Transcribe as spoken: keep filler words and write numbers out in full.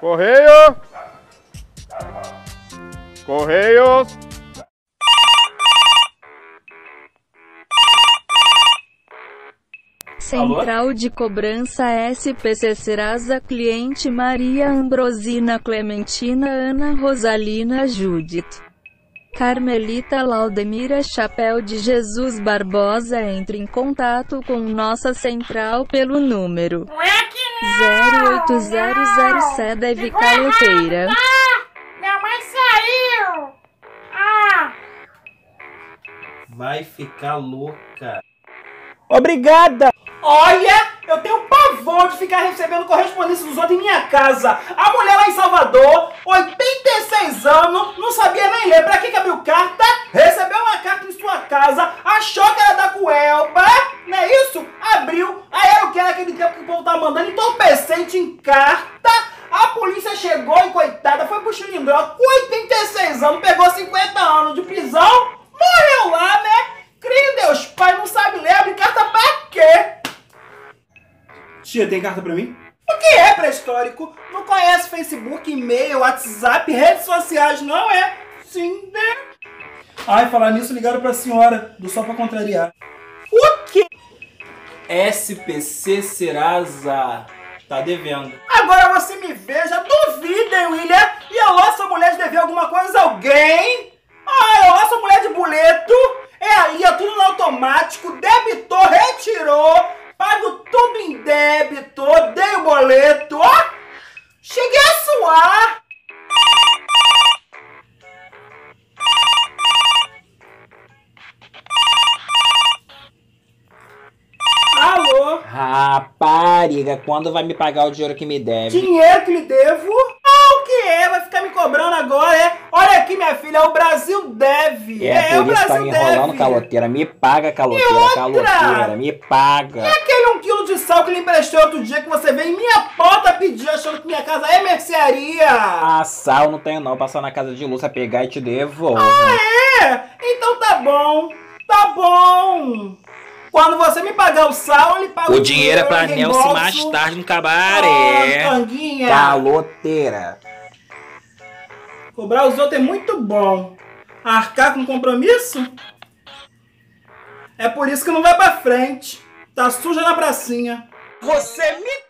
Correio! Correios! Central de Cobrança S P C Serasa, cliente Maria Ambrosina Clementina Ana Rosalina Judith Carmelita Laudemira Chapéu de Jesus Barbosa. Entre em contato com nossa central pelo número zero oito zero zero sete Deve Caloteira. Minha mãe saiu! Ah! Vai ficar louca. Obrigada! Olha, eu tenho pavor de ficar recebendo correspondência dos outros em minha casa. A mulher lá em Salvador, oitenta e seis anos, não sabia nem ler. Pra que que abriu carta? Recebeu uma carta em sua casa, achou que era da Cuelba, não é isso? Abriu, aí era o que era aquele tempo que o povo tava mandando entorpecente em carta. A polícia chegou e, coitada, foi pro Chilindró com oitenta e seis anos, pegou cinquenta anos de prisão, morreu lá, né? Crê em Deus, pai, não sabe ler, abre carta pra quê? Tia, tem carta pra mim? O que é pré-histórico? Não conhece Facebook, e-mail, WhatsApp, redes sociais, não é? Sim, né? Ai, falar nisso, ligaram pra senhora, do Só Pra Contrariar. O quê? S P C Serasa. Tá devendo. Agora você me veja, duvidem, William. E a nossa mulher de dever alguma coisa a alguém? Ah, a nossa mulher de boleto. É aí, é tudo no automático, debitou, retirou, pago tudo em débito, dei o boleto, ó, cheguei a suar. Alô? Rapariga, quando vai me pagar o dinheiro que me deve? Dinheiro que lhe devo? Ah, o que é? Vai ficar me cobrando agora, é? Olha aqui, minha filha, o Brasil deve. É, é por o isso Brasil tá me enrolando, deve. caloteira. Me paga, caloteira, E outra? caloteira, me paga. E aquele um quilo de sal que lhe emprestei outro dia que você veio em minha porta pedir achando que minha casa é mercearia? Ah, sal não tenho não, passar na casa de Lúcia, pegar e te devolvo. Ah, é? Então tá bom, tá bom. Quando você me pagar o sal, ele paga o, O dinheiro é pra eu Nelson reembolso. mais tarde no cabaré. Oh, tanguinha. Caloteira. Cobrar os outros é muito bom. Arcar com compromisso? É por isso que não vai pra frente. Tá suja na pracinha. Você me